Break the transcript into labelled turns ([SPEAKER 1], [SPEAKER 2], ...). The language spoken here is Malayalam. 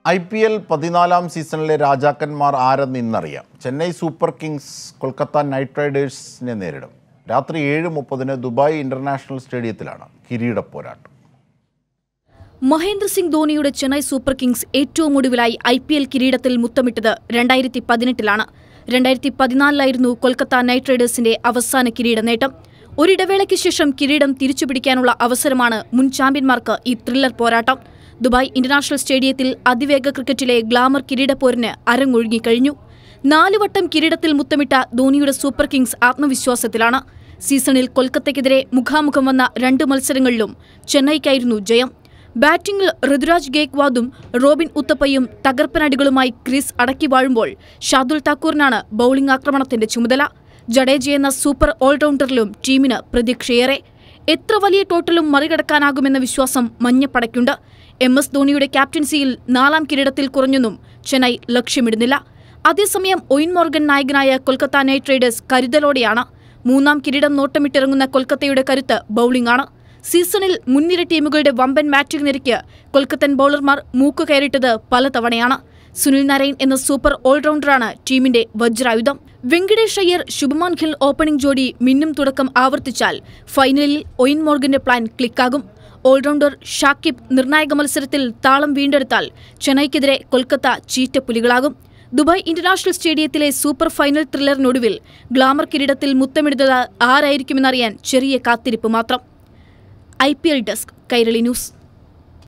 [SPEAKER 1] IPL 14ാം സീസണിലെ രാജാക്കന്മാർ ആരെന്ന് ഇന്നറിയാം. Chennai Super Kings Kolkata Knight റൈഡേഴ്സിനെ നേരിടും. രാത്രി 7:30 ദുബായ് ഇന്റർനാഷണൽ സ്റ്റേഡിയത്തിലാണ് കിരീട പോരാട്ടം.
[SPEAKER 2] മഹേന്ദ്ര സിംഗ് ധോണിയുടെ ചെന്നൈ സൂപ്പർ കിങ്സ് ഏറ്റവും ഒടുവിലായി IPL കിരീടത്തിൽ മുത്തമിട്ടത് 2018-ലാണ്. 2014-ലായിരുന്നു കൊൽക്കത്ത നൈറ്റ് റൈഡേഴ്സിന്റെ അവസാന കിരീട നേട്ടം. ഒരിടവേളയ്ക്ക് ശേഷം കിരീടം തിരിച്ചുപിടിക്കാനുള്ള അവസരമാണ് മുൻ ചാമ്പ്യന്മാർക്ക് ഈ ത്രില്ലർ പോരാട്ടം. ദുബായ് ഇന്റർനാഷണൽ സ്റ്റേഡിയത്തിൽ അതിവേഗ ക്രിക്കറ്റിലെ ഗ്ലാമർ കിരീടപ്പോരിന് അരങ്ങൊഴുകിക്കഴിഞ്ഞു. 4 വട്ടം കിരീടത്തിൽ മുത്തമിട്ട ധോണിയുടെ സൂപ്പർ കിങ്സ് ആത്മവിശ്വാസത്തിലാണ്. സീസണിൽ കൊൽക്കത്തയ്ക്കെതിരെ മുഖാമുഖം വന്ന 2 മത്സരങ്ങളിലും ചെന്നൈക്കായിരുന്നു ജയം. ബാറ്റിംഗിൽ ഋതുരാജ് ഗേക്വാദും റോബിൻ ഉത്തപ്പയും തകർപ്പനടികളുമായി ക്രീസ് അടക്കി വാഴുമ്പോൾ ഷാർദുൽ താക്കൂറിനാണ് ബൌളിംഗ് ആക്രമണത്തിന്റെ ചുമതല. ജഡേജയെന്ന സൂപ്പർ ഓൾറൗണ്ടറിലും ടീമിന് പ്രതീക്ഷയേറെ. എത്ര വലിയ ടോട്ടലും മറികടക്കാനാകുമെന്ന വിശ്വാസം മഞ്ഞപ്പടയ്ക്കുണ്ട്. MS ധോണിയുടെ ക്യാപ്റ്റൻസിയിൽ 4ാം കിരീടത്തിൽ കുറഞ്ഞൊന്നും ചെന്നൈ ലക്ഷ്യമിടുന്നില്ല. അതേസമയം ഒയിൻ മോർഗൻ നായകനായ കൊൽക്കത്ത നൈറ്റ് റൈഡേഴ്സ് കരുതലോടെയാണ്. 3ാം കിരീടം നോട്ടമിട്ടിറങ്ങുന്ന കൊൽക്കത്തയുടെ കരുത്ത് ബൌളിംഗാണ്. സീസണിൽ മുൻനിര ടീമുകളുടെ വമ്പൻ ബാറ്റിംഗ് നിരയ്ക്ക് കൊൽക്കത്തൻ ബൌളർമാർ മൂക്കുകയറിട്ടത് പലതവണയാണ്. സുനിൽ നരൈൻ എന്ന സൂപ്പർ ഓൾറൗണ്ടറാണ് ടീമിന്റെ വജ്രായുധം. വെങ്കടേഷ് അയ്യർ, ശുഭ്മാൻ ഗിൽ ഓപ്പണിംഗ് ജോഡി മിന്നും തുടക്കം ആവർത്തിച്ചാൽ ഫൈനലിൽ ഒയിൻ മോർഗന്റെ പ്ലാൻ ക്ലിക്കാകും. ഓൾറൗണ്ടർ ഷാക്കിബ് നിർണായക മത്സരത്തിൽ താളം വീണ്ടെടുത്താൽ ചെന്നൈക്കെതിരെ കൊൽക്കത്ത ചീറ്റപ്പുലികളാകും. ദുബായ് ഇന്റർനാഷണൽ സ്റ്റേഡിയത്തിലെ സൂപ്പർ ഫൈനൽ ത്രില്ലറിനൊടുവിൽ ഗ്ലാമർ കിരീടത്തിൽ മുത്തമിടുന്നത് ആരായിരിക്കുമെന്നറിയാൻ ചെറിയ കാത്തിരിപ്പ് മാത്രം. IPL desk, Kairali news.